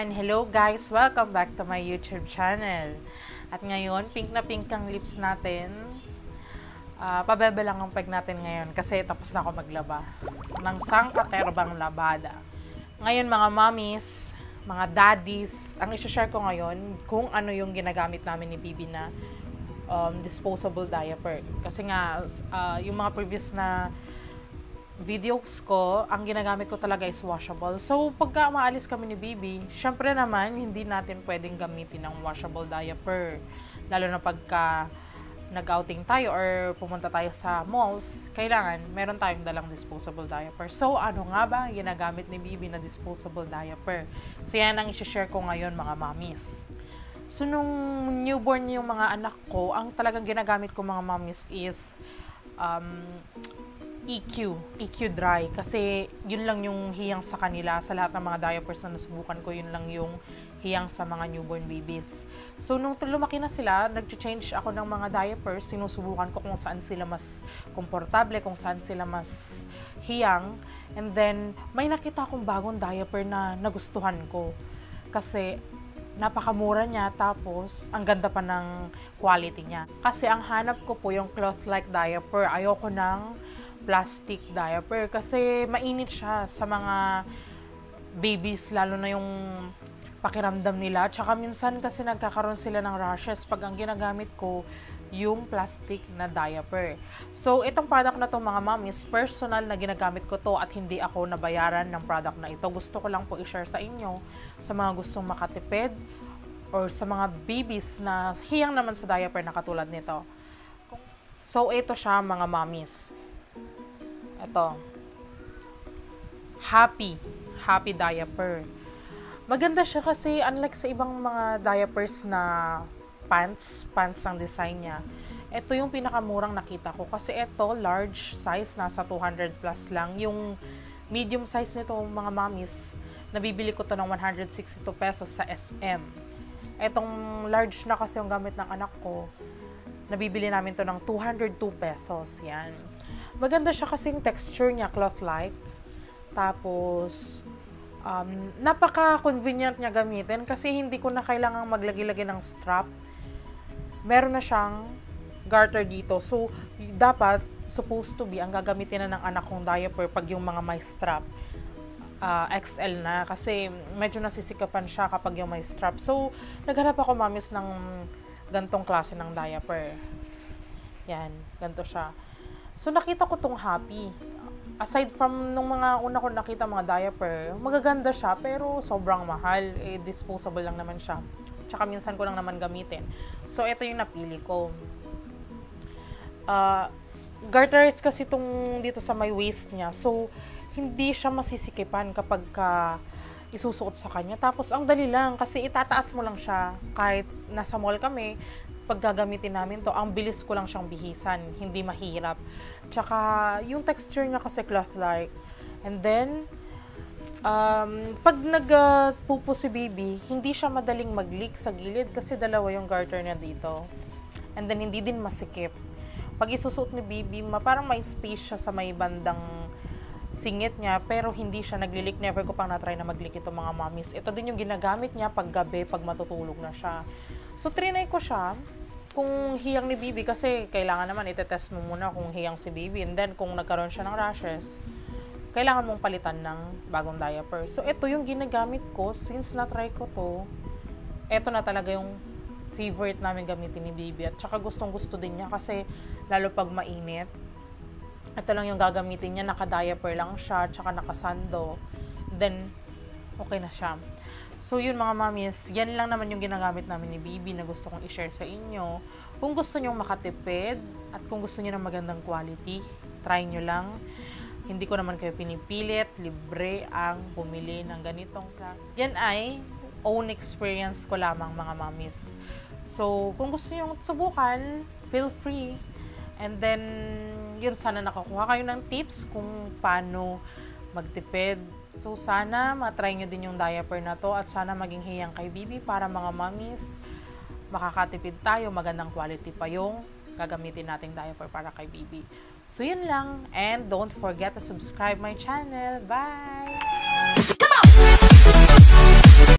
Ayan, hello guys! Welcome back to my YouTube channel. At ngayon, pink na pink ang lips natin. Pabebe lang ang peg natin ngayon kasi tapos na ako maglaba ng sangkaterbang labada. Ngayon mga mommies, mga daddies, ang isi-share ko ngayon kung ano yung ginagamit namin ni Bibi na disposable diaper. Kasi nga, yung mga previous na videos ko, ang ginagamit ko talaga is washable. So, pagka maalis kami ni Bibi, syempre naman, hindi natin pwedeng gamitin ng washable diaper. Lalo na pagka nag-outing tayo or pumunta tayo sa malls, kailangan meron tayong dalang disposable diaper. So, ano nga ba ang ginagamit ni Bibi na disposable diaper? So, yan ang i-share ko ngayon mga mommies. So, nung newborn yung mga anak ko, ang talagang ginagamit ko mga mommies is EQ dry. Kasi yun lang yung hiyang sa kanila. Sa lahat ng mga diapers na nasubukan ko, yun lang yung hiyang sa mga newborn babies. So, nung lumaki na sila, nag-change ako ng mga diapers. Sinusubukan ko kung saan sila mas komportable, kung saan sila mas hiyang. And then, may nakita akong bagong diaper na nagustuhan ko. Kasi, napakamura niya, tapos ang ganda pa ng quality niya. Kasi ang hanap ko po yung cloth-like diaper. Ayoko ng plastic diaper kasi mainit siya sa mga babies, lalo na yung pakiramdam nila. Tsaka minsan kasi nagkakaroon sila ng rashes pag ang ginagamit ko yung plastic na diaper. So, itong product na to mga mommies, personal na ginagamit ko to at hindi ako nabayaran ng product na ito. Gusto ko lang po i-share sa inyo sa mga gustong makatipid or sa mga babies na hiyang naman sa diaper na katulad nito. So, ito siya mga mommies. Ito. Happy diaper. Maganda siya kasi unlike sa ibang mga diapers na pants ang design niya. Ito yung pinakamurang nakita ko kasi ito large size, nasa 200 plus lang. Yung medium size nito mga mommies, nabibili ko to ng 162 pesos sa SM. Etong large na kasi yung gamit ng anak ko, nabibili namin to ng 202 pesos. Yan. Maganda siya kasi yung texture niya, cloth-like. Tapos, napaka-convenient niya gamitin kasi hindi ko na kailangang maglagay-lagay ng strap. Meron na siyang garter dito. So, dapat, supposed to be, ang gagamitin na ng anak kong diaper pag yung mga may strap. XL na kasi medyo nasisikapan siya kapag yung may strap. So, naghanap ako mamis ng gantong klase ng diaper. Yan, ganito siya. So, nakita ko tong happy. Aside from nung mga una ko nakita mga diaper, magaganda siya pero sobrang mahal. Disposable lang naman siya. Tsaka minsan ko lang naman gamitin. So, ito yung napili ko. Garter kasi itong dito sa may waist niya. So, hindi siya masisikipan kapag isusuot sa kanya. Tapos, ang dali lang kasi itataas mo lang siya. Kahit nasa mall kami, pag gagamitin namin to, ang bilis ko lang siyang bihisan, hindi mahirap. Tsaka, yung texture niya kasi cloth-like. And then, pag nagpupo si baby, hindi siya madaling mag-leak sa gilid kasi dalawa yung garter niya dito. And then, hindi din masikip. Pag isusuot ni baby, parang may space siya sa may bandang singit niya, pero hindi siya nag-leak. Never ko pang na-try na mag-leak ito mga mommies. Ito din yung ginagamit niya pag gabi, pag matutulog na siya. So, trinay ko siya kung hiyang ni Bibi kasi kailangan naman itetest mo muna kung hiyang si Bibi. And then, kung nagkaroon siya ng rashes, kailangan mong palitan ng bagong diaper. So, ito yung ginagamit ko since na-try ko to. Ito na talaga yung favorite namin gamitin ni Bibi. At saka gustong-gusto din niya kasi lalo pag mainit. Ito lang yung gagamitin niya. Naka-diaper lang siya, tsaka naka-sando. Then, okay na siya. So, yun mga mommies, yan lang naman yung ginagamit namin ni Bibi na gusto kong i-share sa inyo. Kung gusto nyo makatipid at kung gusto nyo ng magandang quality, try nyo lang. Hindi ko naman kayo pinipilit, libre ang bumili ng ganitong klase. Yan ay own experience ko lamang mga mommies. So, kung gusto nyo subukan, feel free. And then, yun, sana nakakuha kayo ng tips kung paano magtipid. So, sana matry nyo din yung diaper na to at sana maging hiyang kay Bibi para mga mommies, makakatipid tayo, magandang quality pa yung gagamitin nating diaper para kay Bibi. So, yun lang. And don't forget to subscribe my channel. Bye!